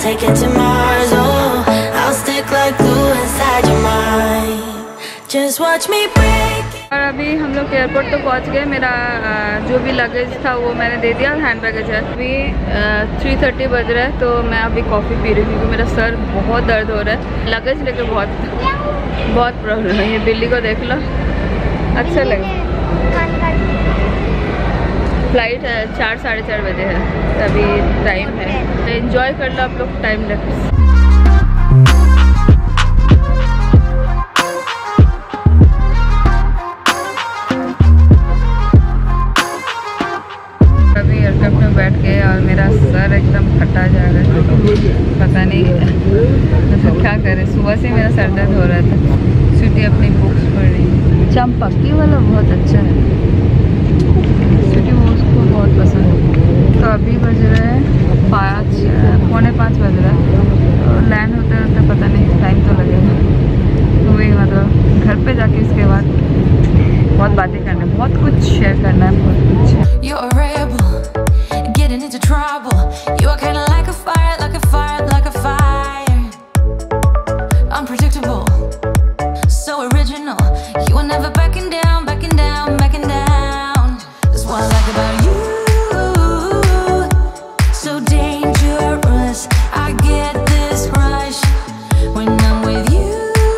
take it to Mars. Oh, I'll stick like glue inside your mind. Just watch me break. और अभी हम लोग airport तो पहुंच गए। मेरा जो भी लगेज था वो मैंने दे दिया, हैंड बैगेज है। अभी 3:30 बज रहा है, तो मैं अभी कॉफ़ी पी रही हूँ क्योंकि मेरा सर बहुत दर्द हो रहा है। लगेज लेके बहुत प्रॉब्लम है। ये बिल्ली को देख लो, अच्छा लगे। फ्लाइट 4 साढ़े 4 बजे है, अभी टाइम है। एंजॉय कर लो आप लोग टाइम लैप्स। अभी एयरक्राफ्ट में बैठ के और मेरा सर एकदम फटा जा रहा है, पता नहीं तो क्या करें। सुबह से मेरा सर दर्द हो रहा था। स्वीटी अपनी बुक्स पढ़ रही है। चंपक्की वाला बहुत अच्छा है, स्वीटी वो उसको बहुत पसंद है। तो अभी बज रहे हैं 4:45 बज रहा है। तो लैंड होते होते पता नहीं टाइम तो लगेगा। तो वही मतलब घर पे जाके इसके बाद बहुत बातें करना है, बहुत कुछ शेयर करना है, बहुत कुछ। You're a rebel, getting into trouble. You are kinda like a fire, like a fire, like a fire. Unpredictable, so original. You are never backing down, backing down, backing down. That's what I like about you. So dangerous, I get this rush when I'm with you.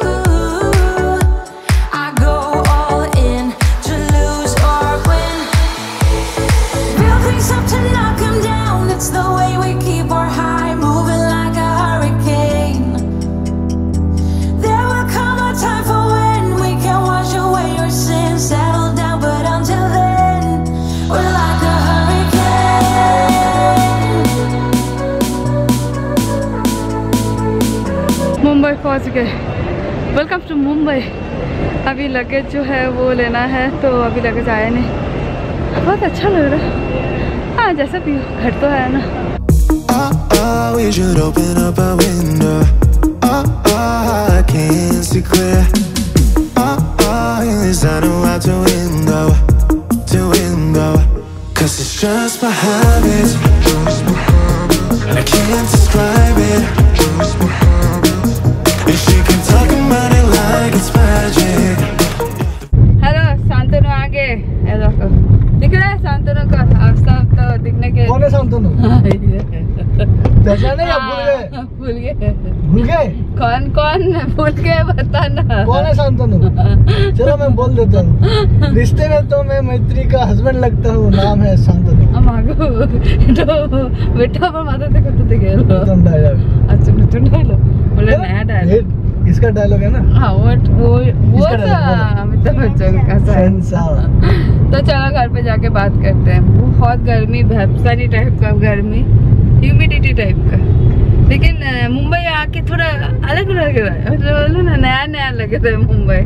Mumbai पहुंच गए। Welcome to Mumbai. अभी luggage जो है वो लेना है, तो अभी लगेज आया नहीं। बहुत अच्छा लग रहा है। हाँ जैसा भी हो, घर तो है ना। We should open up a window. I can't see clear. Yes, I know how to window, cause it's just my habits. I can't describe it. And she can talk about it like it's magic. Hello Shantanu आगे, ये देखो दिख रहा है शांतनु का अवस्था तो दिखने के। कौन है शांतनु? पहचाने या भूल गए? भूल गए? कौन भूल गए बताना। कौन है शांतनु? चलो मैं बोल देता हूँ। रिश्ते में तो मैं मैत्री का हस्बैंड लगता हूँ, नाम है शांतनु। बेटा पर माता देखो तो दिखे लो। तुम डायलॉग। अच्छा तुम डायलॉग बोले, नया डायलॉग। इसका डायलॉग है ना? हाँ वो अमिताभ बच्चन का। तो चलो घर पे जाके बात करते हैं। बहुत गर्मी, भैपसानी टाइप का गर्मी, ह्यूमिडिटी टाइप का। लेकिन मुंबई आके थोड़ा अलग लग रहा है, मतलब ना नया लग रहा है मुंबई।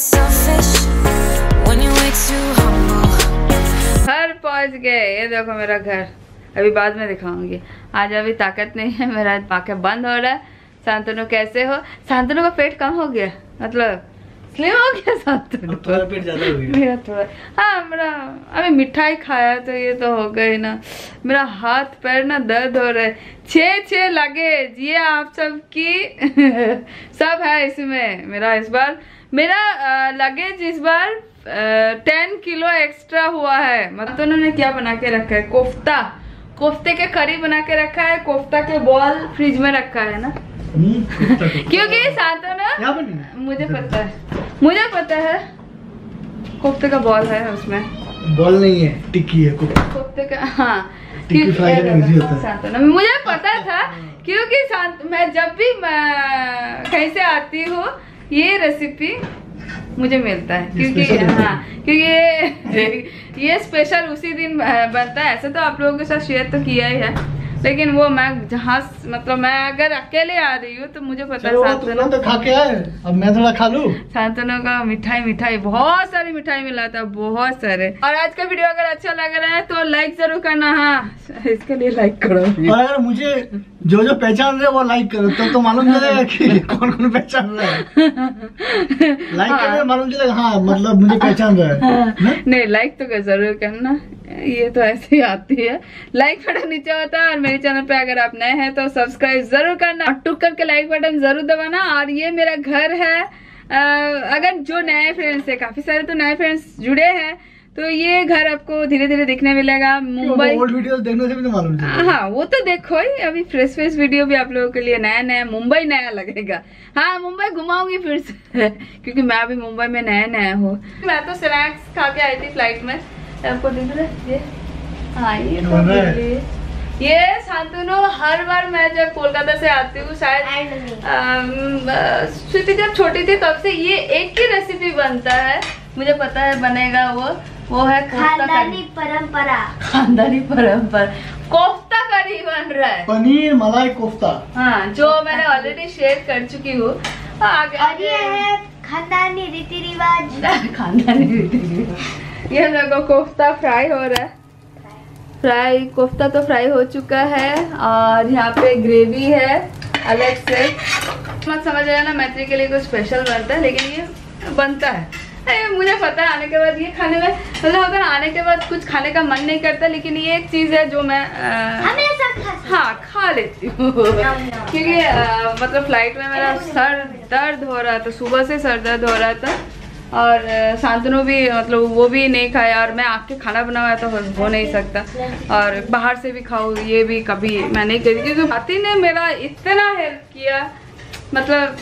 घर पहुंच गए। ये देखो मेरा घर, अभी बाद में दिखाऊंगी। आज अभी ताकत नहीं है, मेरा आंखें बंद हो रहा है। शांतनु कैसे हो? शांतनु का पेट कम हो गया, मतलब स्लिम हो गया शांतनु। थोड़ा पेट ज्यादा हो गया मेरा थोड़ा। हाँ मेरा अभी मिठाई खाया तो ये तो हो गई ना। मेरा हाथ पैर ना दर्द हो रहा है। 6 लगेज, ये आप सब की सब है इसमें। मेरा इस बार लगेज इस बार 10 किलो एक्स्ट्रा हुआ है। मतलब तो उन्होंने क्या बना के रखा है? कोफ्ते के करी बना के रखा है। कोफ्ता के बॉल फ्रिज में रखा है ना, क्योंकि शांतनु मुझे पता है कोफ्ते का बॉल है उसमें। बॉल नहीं है, टिक्की है कोफ्ते का। हाँ टिक्की फ्राई करना इजी होता है। शांतनु मुझे पता था, क्योंकि मैं जब भी कहीं से आती हूँ ये रेसिपी मुझे मिलता है, क्योंकि ये स्पेशल उसी दिन बनता है। ऐसे तो आप लोगों के साथ शेयर तो किया ही है, लेकिन वो मैं जहाँ मतलब मैं अगर अकेले आ रही हूँ तो मुझे पता है शांतनु तो खा के आए, अब मैं थोड़ा खा लूं। शांतनु का मिठाई बहुत सारी मिठाई मिला था, बहुत सारे। और आज का वीडियो अगर अच्छा लग रहा है तो लाइक जरूर करना। हाँ इसके लिए लाइक करो। और अगर मुझे जो पहचान रहे वो लाइक करो, तो मालूम चलेगा कि कौन पहचान रहा है। लाइक करने मालूम चलेगा, हाँ मतलब मुझे पहचान रहा है। नहीं लाइक तो जरूर करना, ये तो ऐसे ही आती है। लाइक बटन नीचे होता है और मेरे चैनल पे अगर आप नए हैं तो सब्सक्राइब जरूर करना और टुक करके लाइक बटन जरूर दबाना। और ये मेरा घर है। अगर जो नए फ्रेंड्स है, काफी सारे तो नए फ्रेंड्स जुड़े हैं, तो ये घर आपको धीरे धीरे दिखने मिलेगा। मुंबई ओल्ड वीडियोस देखने से भी तो मालूम चलेगा। हाँ वो तो देखो ही, अभी फ्रेश वीडियो भी आप लोगों के लिए नया नया मुंबई नया लगेगा। हाँ मुंबई घुमाऊंगी फिर से क्योंकि मैं अभी मुंबई में नया हूँ। मैं तो स्नैक्स खा के आई थी फ्लाइट में, आपको दिख रहा है ये? हाँ ये शांतनु हर बार मैं जब कोलकाता से आती हूँ, शायद स्वीटी जब छोटी थी तब से ये एक ही रेसिपी बनता है, मुझे पता है बनेगा वो है खानदानी परंपरा। खानदानी परंपरा कोफ्ता करी बन रहा है, पनीर मलाई कोफ्ता। हाँ जो मैंने ऑलरेडी शेयर कर चुकी हूँ। और ये है खानदानी रीति रिवाज। खानदानी रीति रिवाज। ये देखो कोफ्ता फ्राई हो रहा है। कोफ्ता तो फ्राई हो चुका है और यहाँ पे ग्रेवी है अलग से। मत समझ आया ना मैत्री के लिए कुछ स्पेशल बनता है, लेकिन ये बनता है। मुझे पता है आने के बाद ये खाने में मतलब होता है, आने के बाद कुछ खाने का मन नहीं करता, लेकिन ये एक चीज है जो मैं हाँ खा लेती हूँ क्योंकि मतलब फ्लाइट में मेरा सर दर्द हो रहा था, सुबह से सर दर्द हो रहा था और शांतनु भी मतलब वो भी नहीं खाया और मैं आके खाना बनाया तो हो नहीं सकता और बाहर से भी खाऊँ ये भी कभी मैं नहीं करी, क्योंकि भाती ने मेरा इतना हेल्प किया। मतलब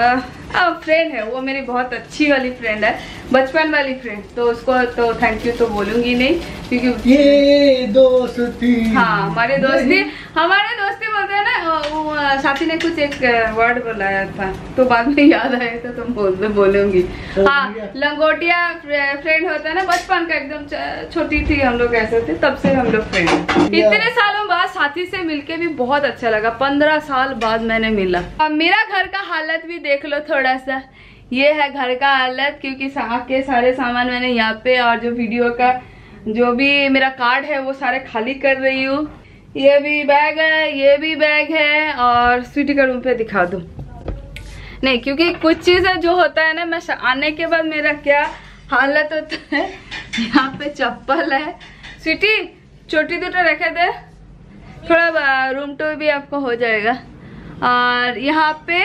फ्रेंड है वो, मेरी बहुत अच्छी वाली फ्रेंड है, बचपन वाली फ्रेंड, तो उसको तो थैंक यू तो बोलूंगी नहीं क्योंकि ये दोस्ती। हाँ हमारे दोस्ती बोलते हैं ना। वो साथी ने कुछ एक वर्ड बुलाया था तो बाद में याद आया था तो बोलूंगी। हाँ लंगोटिया फ्रेंड होता है ना, बचपन का, एकदम छोटी थी हम लोग ऐसे थे, तब से हम लोग फ्रेंड। इतने सालों बाद साथी से मिलके भी बहुत अच्छा लगा। 15 साल बाद मैंने मिला। अब मेरा घर का हालत भी देख लो थोड़ा सा। ये है घर का हालत, क्योंकि के सारे सामान मैंने यहाँ पे और जो वीडियो का जो भी मेरा कार्ड है वो सारे खाली कर रही हूँ। ये भी बैग है, ये भी बैग है और स्वीटी का रूम पे दिखा दूँ नहीं, क्योंकि कुछ चीजें जो होता है ना, मैं आने के बाद मेरा क्या हालत होता है। यहाँ पे चप्पल है, स्वीटी छोटी दूटा रखे थे, थोड़ा रूम टूर भी आपको हो जाएगा। और यहाँ पे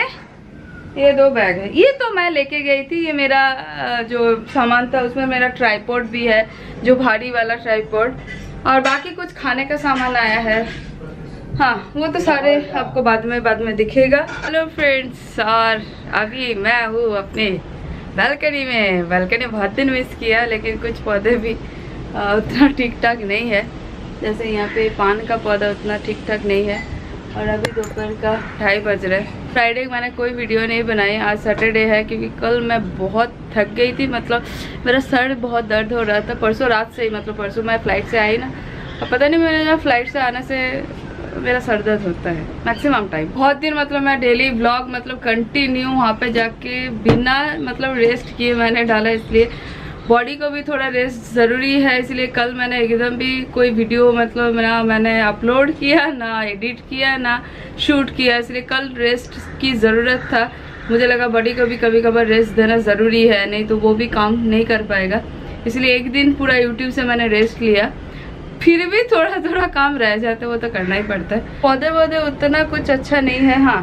ये 2 बैग है, ये तो मैं लेके गई थी। ये मेरा जो सामान था उसमें मेरा ट्राइपॉड भी है, जो भारी वाला ट्राइपॉड, और बाकी कुछ खाने का सामान आया है। हाँ वो तो सारे आपको बाद में दिखेगा। हेलो फ्रेंड्स, और अभी मैं हूँ अपने बालकनी में। बालकनी बहुत दिन मिस किया, लेकिन कुछ पौधे भी उतना ठीक ठाक नहीं है। जैसे यहाँ पे पान का पौधा उतना ठीक ठाक नहीं है। और अभी दोपहर का 2:30 बज रहे हैं। फ्राइडे को मैंने कोई वीडियो नहीं बनाई, आज सैटरडे है, क्योंकि कल मैं बहुत थक गई थी। मतलब मेरा सर बहुत दर्द हो रहा था परसों रात से ही। मतलब परसों मैं फ्लाइट से आई ना, और पता नहीं मेरे फ्लाइट से आने से मेरा सर दर्द होता है मैक्सिमम टाइम। बहुत दिन मतलब मैं डेली व्लॉग मतलब कंटिन्यू वहाँ पे जाके बिना मतलब रेस्ट किए मैंने डाला, इसलिए बॉडी को भी थोड़ा रेस्ट ज़रूरी है। इसलिए कल मैंने एकदम भी कोई वीडियो मतलब ना मैंने अपलोड किया, ना एडिट किया, ना शूट किया। इसलिए कल रेस्ट की ज़रूरत था। मुझे लगा बॉडी को भी कभी कभार रेस्ट देना ज़रूरी है, नहीं तो वो भी काम नहीं कर पाएगा। इसलिए एक दिन पूरा यूट्यूब से मैंने रेस्ट लिया। फिर भी थोड़ा काम रह जाता है, वो तो करना ही पड़ता है। पौधे उतना कुछ अच्छा नहीं है। हाँ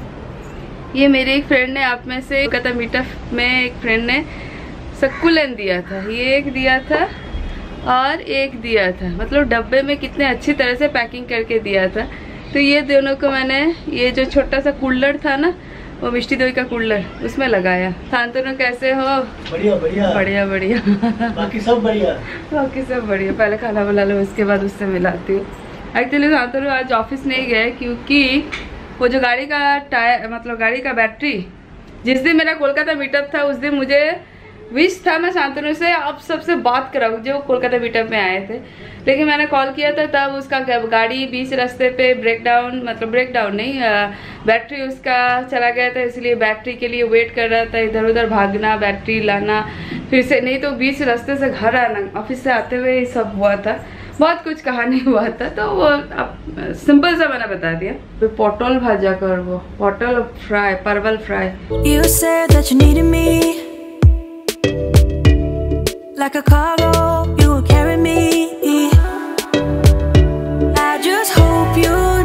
ये मेरे एक फ्रेंड ने आप में से कहता मीटअप में एक फ्रेंड ने सक्कुलेंट दिया था, ये एक दिया था और एक दिया था। मतलब डब्बे में कितने अच्छी तरह से पैकिंग करके दिया था। तो ये दोनों को मैंने, ये जो छोटा सा कूलर था ना, वो मिष्टी दही का कूलर, उसमें लगाया। शांतनु कैसे हो? बढ़िया बढ़िया बढ़िया बढ़िया बाकी सब बढ़िया, बाकी सब बढ़िया। पहले खाना बना लो, उसके बाद उससे मिलाती हूँ। एक्चुअली शांतनु आज ऑफिस नहीं गए, क्योंकि वो जो गाड़ी का टायर मतलब गाड़ी का बैटरी, जिस दिन मेरा कोलकाता मीटअप था उस दिन मुझे विश था मैं शांतनु से आप सबसे बात कराऊँ जो कोलकाता मीटअप में आए थे। लेकिन मैंने कॉल किया था तब उसका गाड़ी बीच रास्ते पे ब्रेकडाउन, मतलब ब्रेकडाउन नहीं, बैटरी उसका चला गया था। इसलिए बैटरी के लिए वेट कर रहा था, इधर उधर भागना, बैटरी लाना, फिर से नहीं तो बीच रास्ते से घर आना, ऑफिस से आते हुए सब हुआ था। बहुत कुछ कहानी हुआ था, तो वो अब सिंपल सा मैंने बता दिया। पोटल भाजा कर, वो पोटल फ्राई, परवल fry. You said that you needed me like a cargo, you will carry me. I just hope you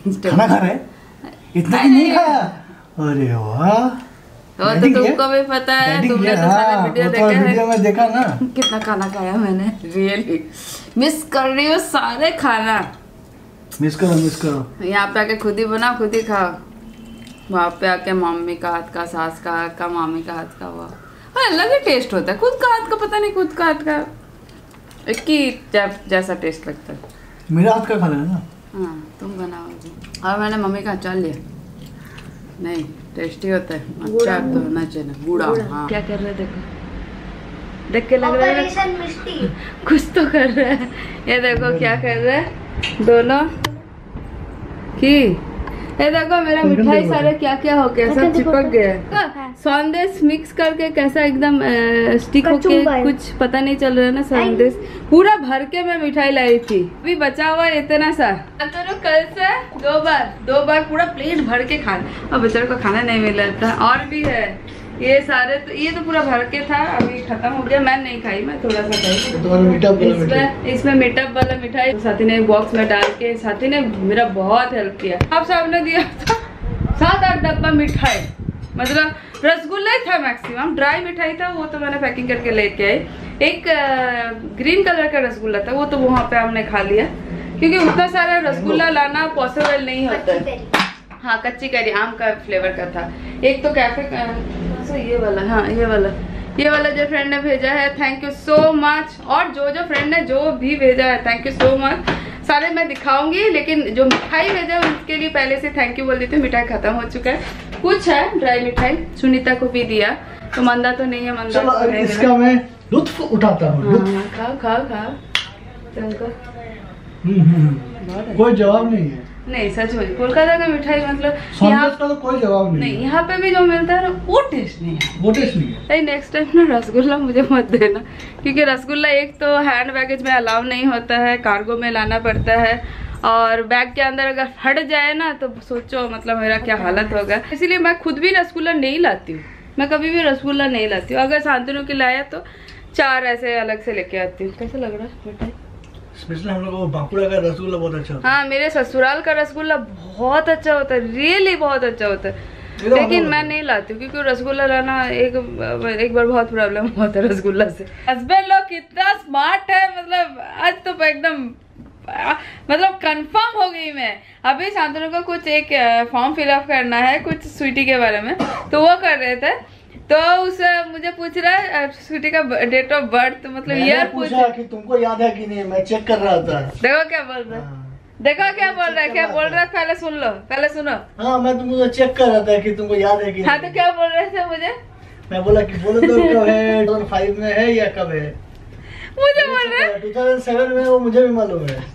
खाना खा रहे हैं? इतना ही नहीं खाया? अरे वाह, वो तो तुमको भी पता है, तुमने तो सारा वीडियो देखा है। वीडियो में देखा ना कितना खाना खाया मैंने, रियली मिस कर रही हूँ सारे खाना। मिस करो। यहाँ पे आके खुद ही बनाओ, खुद ही खाओ। वहाँ पे आके मम्मी का हाथ का, सास का हाथ का, मामी का हाथ का, वाह अलग ही टेस्ट होता है। खुद का हाथ का पता नहीं, खुद का हाथ का एक ही जैसा टेस्ट लगता है। मेरा हाथ का खा लेना ना। हाँ तुम बनाओगे। और मैंने मम्मी का अचार लिया, नहीं टेस्टी होता है अचार तो होना चाहिए। बूढ़ा हाँ। क्या कर रहे देखो, देख के लग रहा है ऑपरेशन मिस्टी कुछ तो कर रहे हैं। ये देखो क्या कर रहे हैं दोनों की। ये देखो मेरा मिठाई सारे क्या क्या हो गया, सब चिपक गया। संदेश मिक्स करके कैसा एकदम स्टिक होके कुछ पता नहीं चल रहा है ना। संदेश पूरा भर के मैं मिठाई लाई थी, अभी बचा हुआ इतना सा। तो कल से दो बार पूरा प्लेट भर के खाना, और बेचारे को खाना नहीं मिल रहा था। और भी है ये सारे, तो ये तो पूरा भर के था, अभी खत्म हो गया। मैं नहीं खाई, मैं थोड़ा सा खाई। इसमें मीठा वाला मिठाई साथी ने बॉक्स में डाल के, साथी ने मेरा बहुत हेल्प किया। आप साहब ने दिया था 7-8 डब्बा मिठाई, मतलब रसगुल्ला ही था मैक्सिमम, ड्राई मिठाई था वो तो मैंने पैकिंग करके लेके आई। एक ग्रीन कलर का रसगुल्ला था, वो तो वहाँ पे हमने खा लिया, क्योंकि उतना सारा रसगुल्ला लाना पॉसिबल नहीं होता है। हाँ कच्ची कैरी आम का फ्लेवर का था। एक तो कैफे का ये वाला, हाँ ये वाला जो फ्रेंड ने भेजा है, थैंक यू सो मच। और जो फ्रेंड ने जो भी भेजा है, थैंक यू सो मच। सारे मैं दिखाऊंगी, लेकिन जो मिठाई भेजा है उसके लिए पहले से थैंक यू बोल देती हूँ। मिठाई खत्म हो चुका है, कुछ है ड्राई मिठाई, सुनीता को भी दिया, तो मंदा तो नहीं है। मंदा तो नहीं, इसका मैं लुत्फ उठाता हूँ। खाओ तुमको कोई जवाब नहीं है। नहीं सच में कोलकाता का मिठाई मतलब यहाँ का तो कोई जवाब नहीं। यहाँ पे भी जो मिलता है ना वो टेस्ट नहीं है, वो टेस्ट नहीं है। नेक्स्ट टाइम ना रसगुल्ला मुझे मत देना, क्योंकि रसगुल्ला एक तो हैंड बैगेज में अलाउ नहीं होता है, कार्गो में लाना पड़ता है, और बैग के अंदर अगर फट जाए ना तो सोचो मतलब मेरा क्या हालत होगा। इसीलिए मैं खुद भी रसगुल्ला नहीं लाती हूँ, मैं कभी भी रसगुल्ला नहीं लाती हूँ। अगर शांतनु की लाया तो 4 ऐसे अलग से लेके आती हूँ। कैसा लग रहा है मिठाई? स्पेशली हम लोग को बांकुड़ा का रसगुल्ला बहुत अच्छा होता है। हाँ मेरे ससुराल का रसगुल्ला बहुत अच्छा होता है, रियली बहुत अच्छा होता है, लेकिन मैं नहीं लाती हूँ, क्योंकि रसगुल्ला लाना एक बार बहुत प्रॉब्लम होता है रसगुल्ला से। हस्बैंड लोग कितना स्मार्ट है, मतलब आज तो एकदम मतलब कंफर्म हो गई मैं। अभी शांतनु को कुछ एक फॉर्म फिलअप करना है कुछ स्वीटी के बारे में, तो वो कर रहे थे, तो उस मुझे पूछ रहा है स्वीटी का डेट ऑफ बर्थ, मतलब ईयर पूछा कि तुमको याद है कि नहीं, मैं चेक कर रहा था। देखो क्या बोल रहा है, देखो क्या बोल रहा है, पहले सुन लो, पहले सुनो। हाँ मैं तुमको चेक कर रहा था कि तुमको याद है कि नहीं। हाँ तो क्या बोल रहे थे मुझे? मैं बोला कि बोलो तो कब है, 2005 में है या कब है? मुझे बोल रहे 2007 में, वो मुझे भी मालूम है।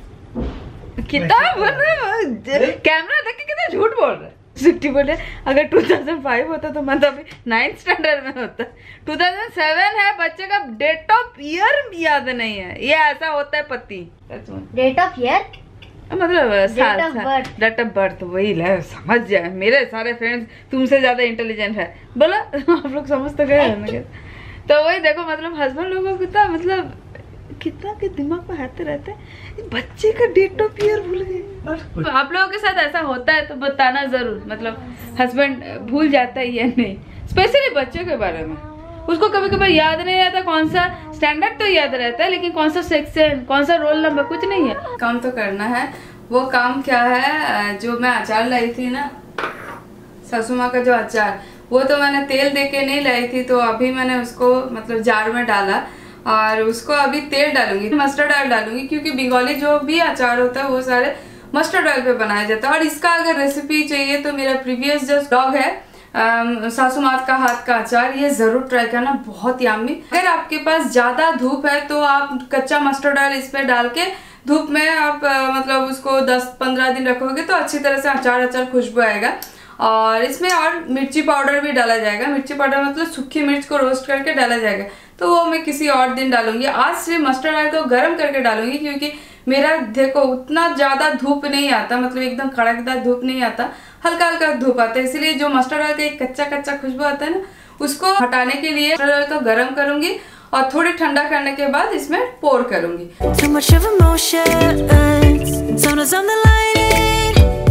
कितना बोल रहे, कैमरा देख के कितना झूठ बोल रहे। सिक्टी बोले अगर 2005 होता तो मैं तो अभी 9th स्टैंडर्ड में होता। 2007 है, बच्चे का डेट ऑफ ईयर याद नहीं है, ये ऐसा होता है पति। डेट ऑफ ईयर मतलब डेट ऑफ बर्थ वही है, समझ जाए। मेरे सारे फ्रेंड्स तुमसे ज्यादा इंटेलिजेंट है, बोला आप लोग समझ तो गए। तो वही देखो, मतलब हस्बैंड लोगों को मतलब कितना के दिमाग में आते रहते हैं, बच्चे का डेट ऑफ ईयर भूल गए। आप लोगों के साथ ऐसा होता है तो बताना जरूर, मतलब हस्बैंड भूल जाता है या नहीं, स्पेशली बच्चों के बारे में। उसको कभी कभी याद नहीं रहता कौन सा स्टैंडर्ड, तो याद रहता है लेकिन कौन सा सेक्शन, कौन सा रोल नंबर कुछ नहीं है। काम तो करना है। वो काम क्या है, जो मैं अचार लाई थी ना सासू माँ का जो अचार, वो तो मैंने तेल दे के नहीं लाई थी, तो अभी मैंने उसको मतलब जार में डाला और उसको अभी तेल डालूंगी, मस्टर्ड ऑयल डालूंगी, क्योंकि बंगाली जो भी अचार होता है वो सारे मस्टर्ड ऑयल पे बनाया जाता है। और इसका अगर रेसिपी चाहिए तो मेरा प्रीवियस जो ब्लॉग है सासू माँ का हाथ का अचार, ये जरूर ट्राई करना, बहुत यम्मी। अगर आपके पास ज्यादा धूप है तो आप कच्चा मस्टर्ड ऑयल इस पे डाल के धूप में आप मतलब उसको 10-15 दिन रखोगे तो अच्छी तरह से अचार खुशबू आएगा। और इसमें और मिर्ची पाउडर भी डाला जाएगा। मिर्ची पाउडर मतलब सूखी मिर्च को रोस्ट करके डाला जाएगा, तो वो मैं किसी और दिन डालूंगी। आज सिर्फ मस्टर्ड ऑयल को गर्म करके डालूंगी, क्योंकि मेरा देखो उतना ज्यादा धूप नहीं आता, मतलब एकदम कड़कदार धूप नहीं आता, हल्का हल्का धूप आता है। इसलिए जो मस्टर्ड ऑयल का एक कच्चा खुशबू आता है ना, उसको हटाने के लिए मस्टर्ड ऑयल को गर्म करूंगी और थोड़ी ठंडा करने के बाद इसमें पोर करूंगी। Too much of emotion, turn us on the lighting.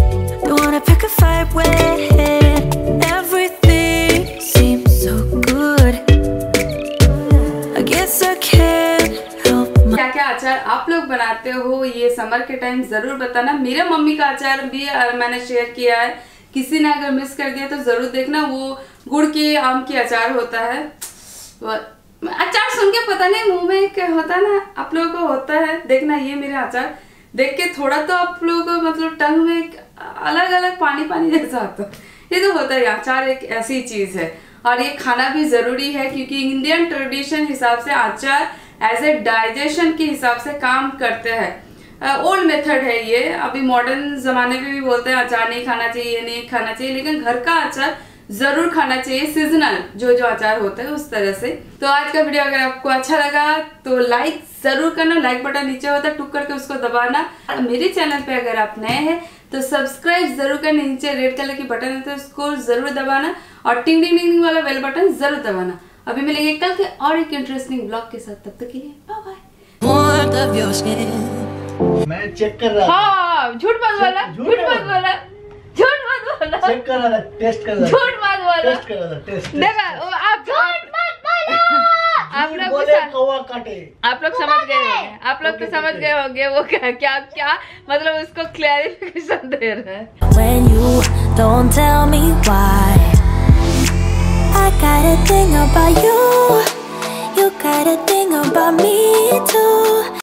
You wanna pick a fight when everything seems so good. I guess I can't help my क्या क्या अचार आप लोग बनाते हो ये समर के टाइम जरूर बताना। मेरे मम्मी का अचार भी मैंने शेयर किया है, किसी ने अगर मिस कर दिया तो जरूर देखना। वो गुड़ के आम की अचार होता है। अचार सुन के पता नहीं मुंह में क्या होता ना, आप लोगों को होता है। देखना ये मेरा अचार देख के थोड़ा तो आप लोगों को मतलब टंग में अलग अलग पानी पानी जैसा आता है। ये तो होता है, अचार एक ऐसी चीज है और ये खाना भी जरूरी है क्योंकि इंडियन ट्रेडिशन हिसाब से अचार एज ए डाइजेशन के हिसाब से काम करते हैं। ओल्ड मेथड है ये, अभी मॉडर्न जमाने में भी बोलते हैं अचार नहीं खाना चाहिए, ये नहीं खाना चाहिए, लेकिन घर का अचार जरूर खाना चाहिए। सीजनल जो अचार होता है उस तरह से। तो आज का वीडियो अगर आपको अच्छा लगा तो लाइक जरूर करना, लाइक बटन नीचे होता है टुक करके उसको दबाना। और मेरे चैनल पे अगर आप नए हैं तो सब्सक्राइब जरूर करना, नीचे रेड कलर की बटन है तो उसको जरूर दबाना और टिंग टिंग टिंग वाला बेल बटन जरूर दबाना। अभी मिलेंगे कल के और एक इंटरेस्टिंग ब्लॉग के साथ, तब तक के लिए bye bye. warmth of your skin. मैं चेक कर रहा था। हाँ झूठ मत बोला, झूठ मत बोला, झूठ मत बोला, चेक कर रहा था, टेस्ट कर रहा था, झूठ मत बोला, टेस्ट कर रहा था, टेस्ट। देखा आप झूठ मत बोलो। आप लोग बोले कौवा काटे। आप लोग समझ गए होंगे, आप लोग तो समझ गए होंगे वो क्या क्या क्या मतलब उसको क्लैरिफिकेशन दे रहा है। When you don't tell me why, I got a thing about you. You got a thing about me too.